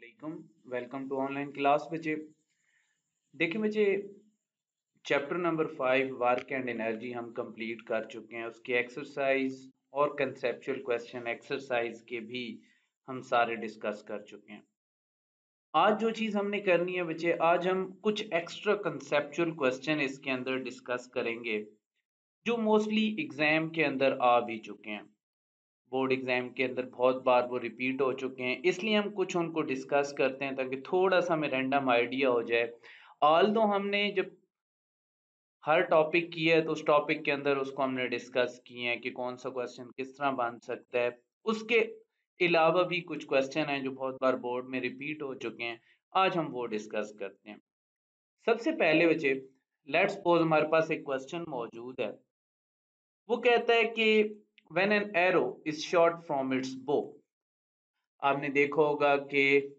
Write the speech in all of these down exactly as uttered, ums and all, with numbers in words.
वालेकुम। Welcome to online class बच्चे। देखिए बच्चे, chapter number five work and energy हम कंप्लीट कर चुके हैं। उसके एक्सरसाइज और कंसेप्चुअल क्वेश्चन एक्सरसाइज के भी हम सारे डिस्कस कर चुके हैं। आज जो चीज़ हमने करनी है बच्चे, आज हम कुछ एक्स्ट्रा कंसेप्चुअल क्वेश्चन इसके अंदर डिस्कस करेंगे जो मोस्टली एग्जाम के अंदर आ भी चुके हैं। बोर्ड एग्जाम के अंदर बहुत बार वो रिपीट हो चुके हैं, इसलिए हम कुछ उनको डिस्कस करते हैं ताकि थोड़ा सा हमें रैंडम आइडिया हो जाए। ऑल दो हमने जब हर टॉपिक किया है तो उस टॉपिक के अंदर उसको हमने डिस्कस किए हैं कि कौन सा क्वेश्चन किस तरह बन सकता है। उसके अलावा भी कुछ क्वेश्चन हैं जो बहुत बार बोर्ड में रिपीट हो चुके हैं, आज हम वो डिस्कस करते हैं। सबसे पहले बच्चे, लेट्स सपोज हमारे पास एक क्वेश्चन मौजूद है। वो कहता है कि when an arrow is shot from its bow. आपने देखा होगा कि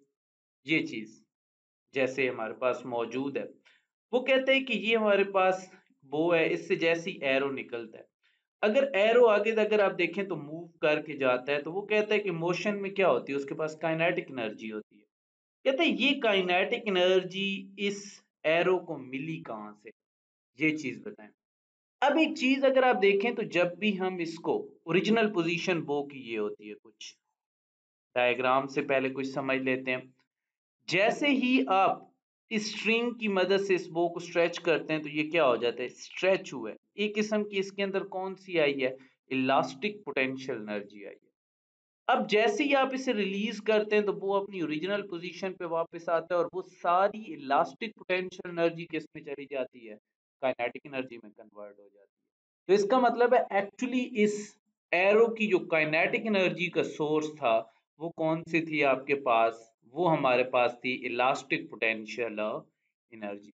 ये चीज जैसे हमारे पास मौजूद है, वो कहते हैं कि ये हमारे पास बो है, इससे जैसे ही एरो निकलता है, अगर एरो आगे अगर आप देखें तो मूव करके जाता है, तो वो कहता है कि मोशन में क्या होती है, उसके पास काइनेटिक एनर्जी होती है। कहते हैं ये काइनेटिक एनर्जी इस एरो को मिली कहां से, ये चीज बताएं। अब एक चीज अगर आप देखें तो जब भी हम इसको ओरिजिनल पोजीशन बो की ये होती है, कुछ डायग्राम से पहले कुछ समझ लेते हैं। जैसे ही आप इस स्ट्रिंग की मदद से इस बो को स्ट्रेच करते हैं तो ये क्या हो जाता है, स्ट्रेच हुआ है। एक किस्म की इसके अंदर कौन सी आई है, इलास्टिक पोटेंशियल एनर्जी आई है। अब जैसे ही आप इसे रिलीज करते हैं तो वो अपनी ओरिजिनल पोजीशन पे वापस आता है और वो सारी इलास्टिक पोटेंशियल एनर्जी किस में चली जाती है, काइनेटिक एनर्जी में कन्वर्ट हो जाती है। तो इसका मतलब है एक्चुअली इस एरो की जो काइनेटिक एनर्जी का सोर्स था वो कौन सी थी आपके पास, वो हमारे पास थी इलास्टिक पोटेंशियल एनर्जी।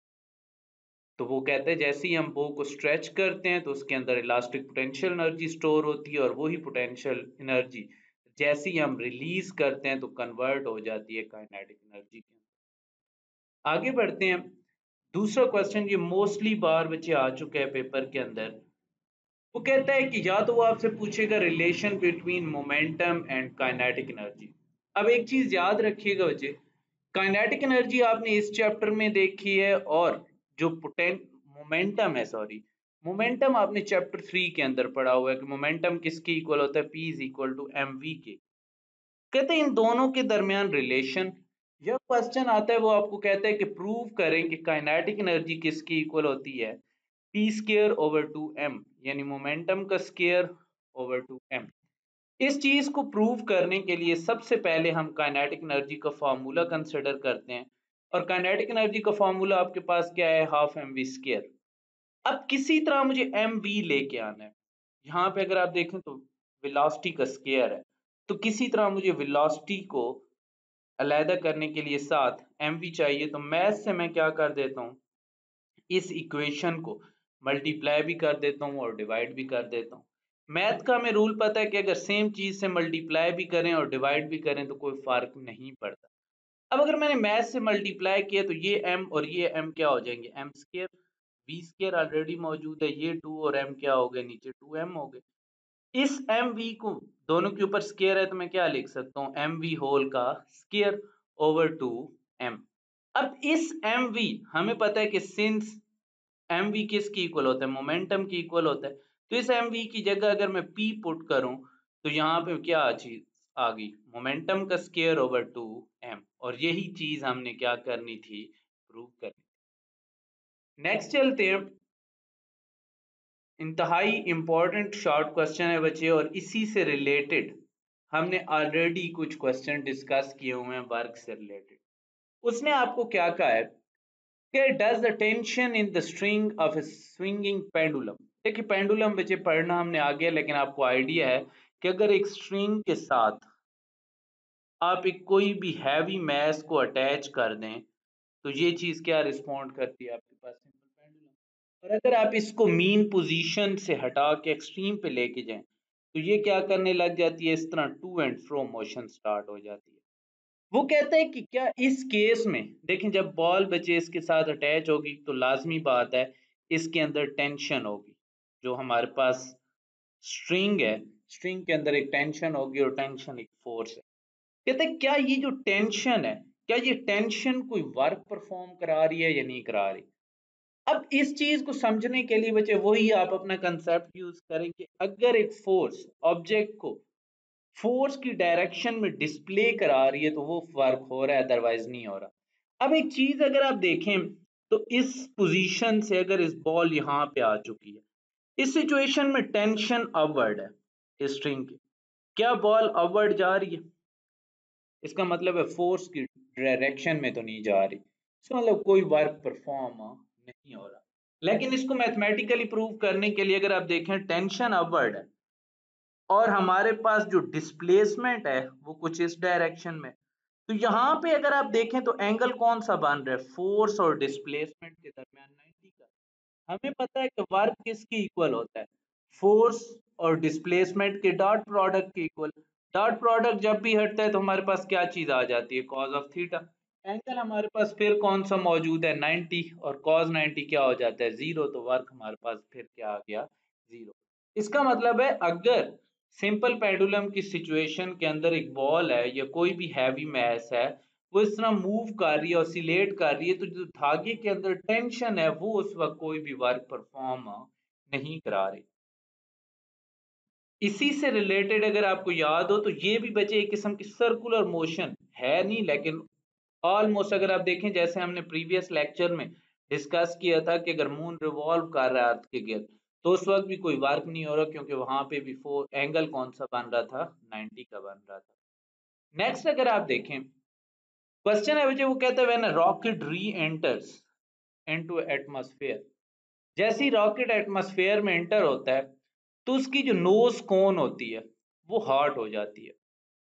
तो वो कहते हैं जैसे ही हम बो को स्ट्रेच करते हैं तो उसके अंदर इलास्टिक पोटेंशियल एनर्जी स्टोर होती है और वही पोटेंशियल एनर्जी जैसे ही हम रिलीज करते हैं तो कन्वर्ट हो जाती है काइनेटिक एनर्जी के अंदर। आगे बढ़ते हैं। दूसरा क्वेश्चन, ये मोस्टली बार बच्चे आ चुका है पेपर के अंदर। वो कहता है कि या तो वो आपसे पूछेगा relation between momentum and kinetic energy. अब एक चीज याद रखिएगा बच्चे, काइनेटिक एनर्जी आपने इस चैप्टर में देखी है और जो पोटेंट मोमेंटम है, सॉरी मोमेंटम आपने चैप्टर थ्री के अंदर पढ़ा हुआ है कि मोमेंटम किसके इक्वल होता है, P is equal to M V के। कहते हैं इन दोनों के दरमियान रिलेशन। यह क्वेश्चन आता है वो आपको कहता है कि प्रूव करें कि काइनेटिक एनर्जी किसकी इक्वल होती है, P square over two M, यानी मोमेंटम का स्केयर ओवर टू एम। इस चीज को प्रूव करने के लिए सबसे पहले हम काइनेटिक एनर्जी का फार्मूला कंसिडर करते हैं। और काइनेटिक एनर्जी का फार्मूला आपके पास क्या है, हाफ एम वी स्केयर। अब किसी तरह मुझे एम वी लेके आना है। यहाँ पे अगर आप देखें तो वेलोसिटी का स्केयर है, तो किसी तरह मुझे वेलोसिटी को अलहदा करने के लिए साथ एम वी चाहिए। तो मैथ से मैं क्या कर देता हूँ, इस इक्वेशन को मल्टीप्लाई भी कर देता हूँ और डिवाइड भी कर देता हूँ। मैथ का हमें रूल पता है कि अगर सेम चीज से मल्टीप्लाई भी करें और डिवाइड भी करें तो कोई फर्क नहीं पड़ता। अब अगर मैंने मैथ से मल्टीप्लाई किया तो ये m और ये m क्या हो जाएंगे, m square. v square already मौजूद है, ये टू और m क्या हो गए, नीचे टू m हो गए। इस एम वी को दोनों के ऊपर स्केयर है तो मैं क्या लिख सकता हूँ, एम वी होल का स्केयर ओवर टू एम। अब इस एम वी हमें पता है कि सिंस एम वी किसकी इक्वल होता है, मोमेंटम की इक्वल होता है, तो इस एम वी की जगह अगर मैं पी पुट करूं तो यहाँ पे क्या चीज आ गई, मोमेंटम का स्केयर ओवर टू एम। और यही चीज हमने क्या करनी थी, प्रूव करनी। नेक्स्ट चलते हैं। इंतहाई इंपॉर्टेंट शॉर्ट क्वेश्चन है बच्चे और इसी से रिलेटेड हमने ऑलरेडी कुछ क्वेश्चन डिस्कस किए हुए हैं वर्क से रिलेटेड। उसने आपको क्या कहा है कि does the tension in the string of a swinging pendulum. देखिए पेंडुलम बच्चे पढ़ना हमने आ गया, लेकिन आपको आइडिया है कि अगर एक स्ट्रिंग के साथ आप एक कोई भी हैवी मैस को अटैच कर दें तो ये चीज क्या रिस्पॉन्ड करती है आपके पास, सिंपल पेंडुलम। और अगर आप इसको मीन पोजीशन से हटा के एक्सट्रीम पे लेके जाएं तो ये क्या करने लग जाती है, इस तरह to and fro motion start हो जाती है। वो कहता है कि क्या इस केस में देखें, जब बॉल बचे इसके साथ अटैच होगी तो लाजमी बात है इसके अंदर टेंशन होगी। जो हमारे पास स्ट्रिंग है, स्ट्रिंग के अंदर एक टेंशन होगी और टेंशन एक फोर्स है। कहते हैं क्या ये जो टेंशन है, क्या ये टेंशन कोई वर्क परफॉर्म करा रही है या नहीं करा रही। अब इस चीज को समझने के लिए बच्चे वही आप अपना कंसेप्ट यूज करें कि अगर एक फोर्स ऑब्जेक्ट को फोर्स की डायरेक्शन में डिस्प्ले करा रही है तो वो वर्क हो रहा है, अदरवाइज नहीं हो रहा। अब एक चीज अगर आप देखें तो इस पोजीशन से अगर इस बॉल यहाँ पे आ चुकी है, इस सिचुएशन में टेंशन अपवर्ड है स्ट्रिंग की, क्या बॉल अपवर्ड जा रही है, इसका मतलब है फोर्स की डायरेक्शन में तो नहीं जा रही, इसका मतलब कोई वर्क परफॉर्म नहीं हो रहा। लेकिन इसको मैथमेटिकली प्रूव करने के लिए अगर आप देखें टेंशन अपवर्ड है और हमारे पास जो डिस्प्लेसमेंट है वो कुछ इस डायरेक्शन में, तो यहाँ पे अगर आप देखें तो एंगल कौन सा बन रहा है, फोर्स और डिस्प्लेसमेंट के दरमियान नाइंटी का। हमें पता है कि वर्क किसके इक्वल होता है, फोर्स और डिस्प्लेसमेंट के डॉट प्रोडक्ट के इक्वल। डॉट प्रोडक्ट जब भी हटता है तो हमारे पास क्या चीज आ जाती है, कॉज ऑफ थीटा। एंगल हमारे पास फिर कौन सा मौजूद है, नाइंटी, और कॉज नाइंटी क्या हो जाता है, जीरो, तो वर्क हमारे पास फिर क्या आ गया, जीरो। इसका मतलब है अगर सिंपल पेंडुलम की सिचुएशन के अंदर एक बॉल है या कोई भी हैवी मैस है, वो इस तरह मूव कर रही है, ऑसिलेट कर रही है, तो जो धागे के अंदर टेंशन है वो उस वक्त कोई भी वर्क परफॉर्म नहीं करा रही। इसी से रिलेटेड अगर आपको याद हो तो ये भी बचे एक किस्म की सर्कुलर मोशन है नहीं, लेकिन ऑलमोस्ट अगर आप देखें जैसे हमने प्रीवियस लेक्चर में डिस्कस किया था कि अगर मून रिवॉल्व कर रहा है अर्थ के गिर्द तो उस वक्त भी कोई वर्क नहीं हो रहा, क्योंकि वहां पे भी फोर एंगल कौन सा बन रहा था, नाइंटी का बन रहा था। नेक्स्ट अगर आप देखें क्वेश्चन है मुझे, वो कहता है when a rocket re-enters into atmosphere, जैसे ही रॉकेट एटमॉस्फेयर में एंटर होता है तो उसकी जो नोज कोन होती है वो हॉट हो जाती है।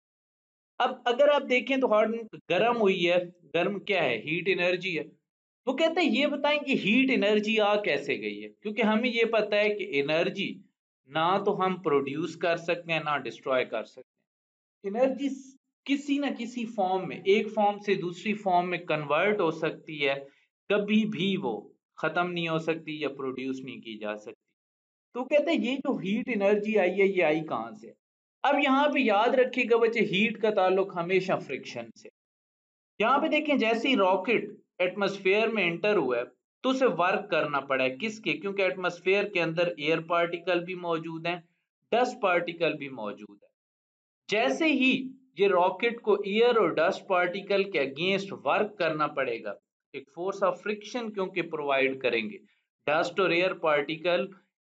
अब अगर आप देखें तो हॉट गर्म हुई है, गर्म क्या है, हीट एनर्जी है। वो कहते हैं ये बताएं कि हीट एनर्जी आ कैसे गई है, क्योंकि हमें ये पता है कि एनर्जी ना तो हम प्रोड्यूस कर सकते हैं ना डिस्ट्रॉय कर सकते हैं। एनर्जी किसी ना किसी फॉर्म में, एक फॉर्म से दूसरी फॉर्म में कन्वर्ट हो सकती है, कभी भी वो खत्म नहीं हो सकती या प्रोड्यूस नहीं की जा सकती। तो कहते हैं ये जो हीट एनर्जी आई है ये आई कहां से। अब यहाँ पे याद रखिएगा बच्चे, हीट का ताल्लुक हमेशा फ्रिक्शन से। यहाँ पे देखें जैसे ही रॉकेट एटमॉस्फेयर में एंटर हुआ है तो उसे वर्क करना पड़ा है, किसके, क्योंकि एटमॉस्फेयर के अंदर एयर पार्टिकल भी मौजूद हैं, डस्ट पार्टिकल भी मौजूद है। जैसे ही ये रॉकेट को एयर और डस्ट पार्टिकल के अगेंस्ट वर्क करना पड़ेगा, एक फोर्स ऑफ फ्रिक्शन क्योंकि प्रोवाइड करेंगे, डस्ट और एयर पार्टिकल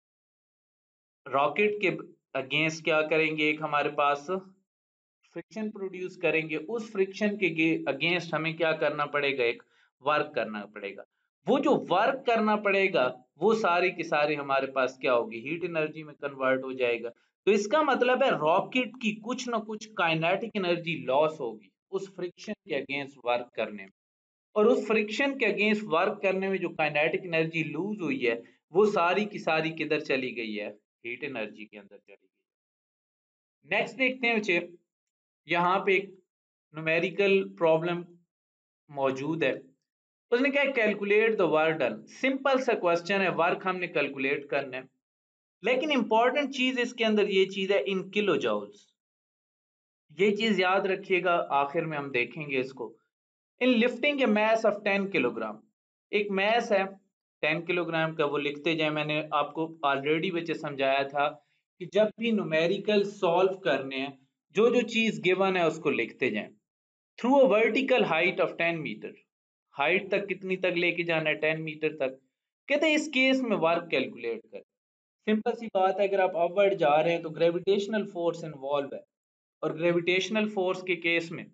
रॉकेट के अगेंस्ट क्या करेंगे, एक हमारे पास फ्रिक्शन प्रोड्यूस करेंगे, उस फ्रिक्शन के अगेंस्ट हमें क्या करना पड़ेगा, एक वर्क करना पड़ेगा। वो जो वर्क करना पड़ेगा वो सारे के सारे हमारे पास क्या होगी, हीट एनर्जी में कन्वर्ट हो जाएगा। तो इसका मतलब है रॉकेट की कुछ ना कुछ काइनेटिक एनर्जी लॉस होगी उस फ्रिक्शन के अगेंस्ट वर्क करने में, और उस फ्रिक्शन के अगेंस्ट वर्क करने में जो काइनेटिक एनर्जी लूज हुई है वो सारी की सारी किधर चली गई है, हीट एनर्जी के अंदर चली गई। नेक्स्ट देखते हैं बच्चे, यहाँ पे एक न्यूमेरिकल प्रॉब्लम मौजूद है। उसने क्या, calculate the work done. Simple सा क्वेश्चन है, वर्क हमने कैलकुलेट करना है, लेकिन इंपॉर्टेंट चीज इसके अंदर ये चीज है इन किलो जॉउल्स। ये चीज याद रखिएगा, आखिर में हम देखेंगे इसको। In lifting a mass of ten kilogram, एक मैस है टेन किलोग्राम का, वो लिखते जाए। मैंने आपको ऑलरेडी बच्चे समझाया था कि जब भी न्यूमेरिकल सॉल्व करने हैं जो जो चीज गिवन है उसको लिखते जाएं। Through a vertical height of ten metre, height तक कितनी तक लेके जाना है, टेन मीटर तक। कहते हैं इस केस में वर्क कैलकुलेट कर। सिंपल सी बात है, अगर आप अपवर्ड जा रहे हैं तो ग्रेविटेशनल फोर्स इन्वॉल्व है, और ग्रेविटेशनल फोर्स के केस में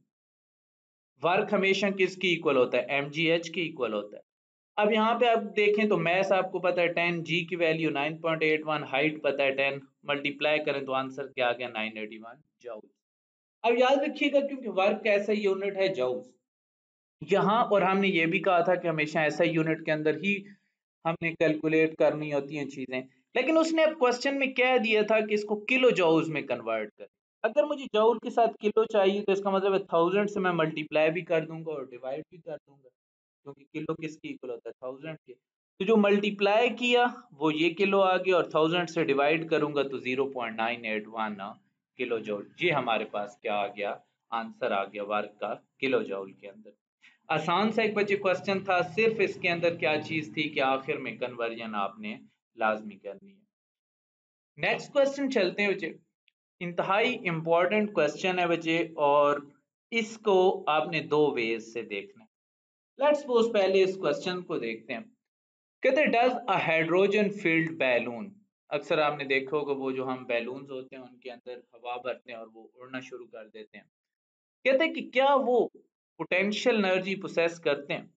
वर्क हमेशा किसकी इक्वल होता है, एम जी एच की इक्वल होता है। अब यहाँ पे आप देखें तो मैस आपको पता है टेन, जी की value nine point eight one, height पता है टेन, मल्टीप्लाई करें तो आंसर क्या आ गया, नाइन एटी वन जूल। अब याद रखिएगा क्योंकि वर्क का ऐसा यूनिट है जूल यहाँ, और हमने ये भी कहा था कि हमेशा ऐसा यूनिट के अंदर ही हमने कैलकुलेट करनी होती हैं चीजें। लेकिन उसने अब क्वेश्चन में कह दिया था कि इसको किलो जॉउल्स में कन्वर्ट कर। अगर मुझे जॉउल के साथ किलो चाहिए तो इसका मतलब है थाउजेंड से मैं मल्टीप्लाई भी कर दूंगा और डिवाइड भी कर दूंगा, क्योंकि किलो किसकी इक्वल होता है, थाउजेंड के। तो जो मल्टीप्लाई किया वो ये किलो आ गया, और थाउजेंड से डिवाइड करूंगा तो zero point nine eight one kilo joule, ये हमारे पास क्या आ गया, आंसर आ गया वर्क का किलो जूल के अंदर। आसान सा एक बच्चे क्वेश्चन था, सिर्फ इसके अंदर क्या चीज थी कि आखिर में कन्वर्जन आपने लाजमी करनी है। नेक्स्ट क्वेश्चन चलते हैं बच्चे, इंतहाई इंपॉर्टेंट क्वेश्चन है बच्चे, और इसको आपने दो वेज से देखना है। लेट्स सपोज पहले इस क्वेश्चन को देखते हैं। कहते हैं does a hydrogen filled balloon, अक्सर आपने देखा होगा वो जो हम बैलून होते हैं उनके अंदर हवा भरते हैं और वो उड़ना शुरू कर देते हैं। कहते हैं कि क्या वो पोटेंशियल एनर्जी पोसेस करते हैं।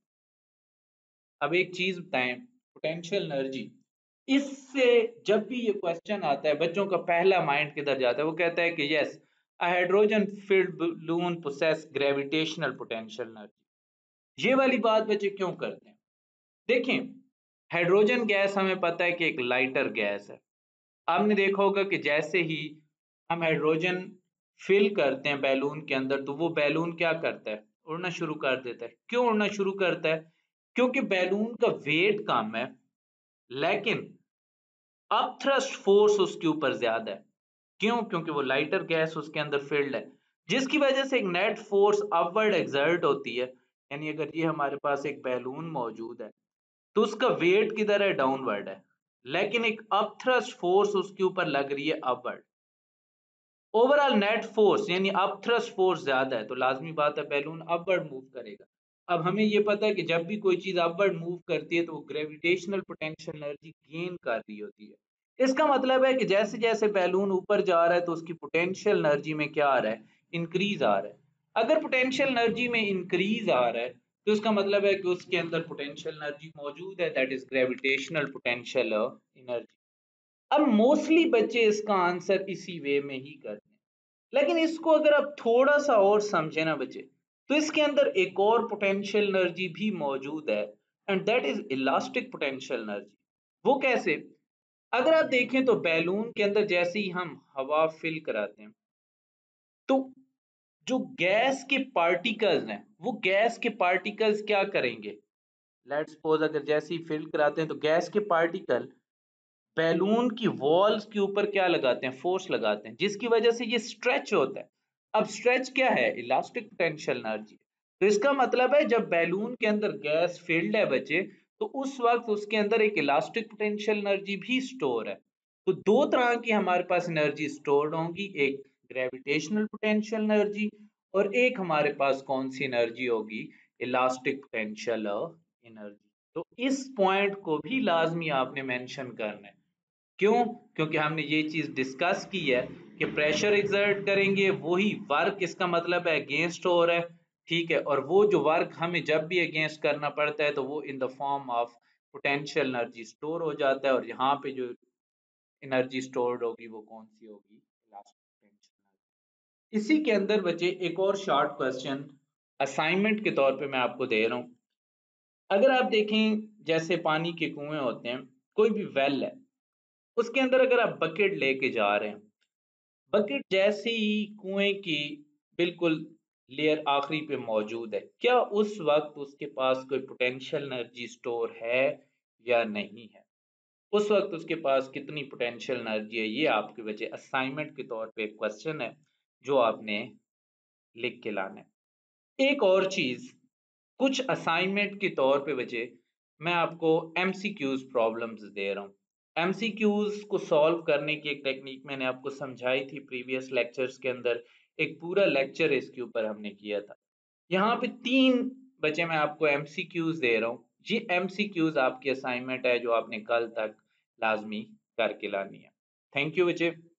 अब एक चीज बताएं, पोटेंशियल एनर्जी, इससे जब भी ये क्वेश्चन आता है बच्चों का पहला माइंड किधर जाता है, वो कहता है कि yes a hydrogen filled balloon possess gravitational potential energy. ये वाली बात बच्चे क्यों करते हैं? देखें, हाइड्रोजन गैस हमें पता है कि एक लाइटर गैस है। आपने देखा होगा कि जैसे ही हम हाइड्रोजन फिल करते हैं बैलून के अंदर तो वो बैलून क्या करता है, उड़ना शुरू कर देता है। क्यों उड़ना शुरू करता है? क्योंकि बैलून का वेट कम है लेकिन अपथ्रस्ट फोर्स उसके ऊपर ज्यादा है। क्यों? क्योंकि वो लाइटर गैस उसके अंदर फिल्ड है, जिसकी वजह से एक नेट फोर्स अपवर्ड एक्सर्ट होती है। यानी अगर ये हमारे पास एक बैलून मौजूद है तो उसका वेट किधर है, डाउनवर्ड है, लेकिन एक अपथ्रस्ट फोर्स उसके ऊपर लग रही है अपवर्ड। ओवरऑल नेट फोर्स यानी अपथ्रस्ट फोर्स ज्यादा है तो लाजमी बात है बैलून अपवर्ड मूव करेगा। अब हमें ये पता है कि जब भी कोई चीज अपवर्ड मूव करती है तो वो ग्रेविटेशनल पोटेंशियल एनर्जी गेन कर रही होती है। इसका मतलब है कि जैसे जैसे बैलून ऊपर जा रहा है तो उसकी पोटेंशियल एनर्जी में क्या आ रहा है, इंक्रीज आ रहा है। अगर पोटेंशियल एनर्जी में इंक्रीज आ रहा है तो इसका मतलब है कि उसके अंदर पोटेंशियल एनर्जी मौजूद है, that is gravitational potential energy. अब मोस्टली बच्चे इसका आंसर इसी वे में ही करते हैं, लेकिन इसको अगर आप थोड़ा सा और समझे ना बच्चे, तो इसके अंदर एक और पोटेंशियल एनर्जी भी मौजूद है and that is elastic potential energy. वो कैसे? अगर आप देखें तो बैलून के अंदर जैसे ही हम हवा फिल कराते हैं तो जो गैस के पार्टिकल्स हैं वो गैस के पार्टिकल्स क्या करेंगे, लेट्स सपोज अगर जैसे ही फिल कराते हैं तो गैस के पार्टिकल बैलून की वॉल्स के ऊपर क्या लगाते हैं, फोर्स लगाते हैं, जिसकी वजह से ये स्ट्रेच होता है। अब स्ट्रेच क्या है, इलास्टिक पोटेंशियल एनर्जी। तो इसका मतलब है जब बैलून के अंदर गैस फील्ड है बच्चे तो उस वक्त उसके अंदर एक इलास्टिक पोटेंशियल एनर्जी भी स्टोर है। तो दो तरह की हमारे पास एनर्जी स्टोर्ड होंगी, एक ग्रेविटेशनल पोटेंशियल एनर्जी और एक हमारे पास कौन सी एनर्जी होगी, इलास्टिक पोटेंशियल एनर्जी। तो इस पॉइंट को भी लाजमी आपने मेंशन करना है। क्यों? क्योंकि हमने ये चीज डिस्कस की है कि प्रेशर एक्सर्ट करेंगे वही वर्क, इसका मतलब है अगेंस्ट हो रहा है, ठीक है। और वो जो वर्क हमें जब भी अगेंस्ट करना पड़ता है तो वो in the form of potential energy store हो जाता है, और यहाँ पे जो एनर्जी स्टोर्ड होगी वो कौन सी होगी, इलास्टिक पोटेंशियल एनर्जी। इसी के अंदर बचे एक और शॉर्ट क्वेश्चन असाइनमेंट के तौर पे मैं आपको दे रहा हूँ। अगर आप देखें जैसे पानी के कुएं होते हैं, कोई भी वेल है, उसके अंदर अगर आप बकेट लेके जा रहे हैं, बकेट जैसे ही कुएं की बिल्कुल लेयर आखिरी पे मौजूद है, क्या उस वक्त उसके पास कोई पोटेंशियल एनर्जी स्टोर है या नहीं है? उस वक्त उसके पास कितनी पोटेंशियल एनर्जी है, ये आपके बच्चे असाइनमेंट के तौर पे क्वेश्चन है जो आपने लिख के लाना है। एक और चीज, कुछ असाइनमेंट के तौर पे बच्चे मैं आपको एमसीक्यूज प्रॉब्लम्स दे रहा हूँ। एमसीक्यूज को सॉल्व करने की एक टेक्निक मैंने आपको समझाई थी प्रीवियस लेक्चर्स के अंदर, एक पूरा लेक्चर इसके ऊपर हमने किया था। यहाँ पे तीन बच्चे मैं आपको एमसीक्यूज दे रहा हूँ, ये एमसीक्यूज आपकी असाइनमेंट है जो आपने कल तक लाजमी करके लानी है। थैंक यू बच्चे।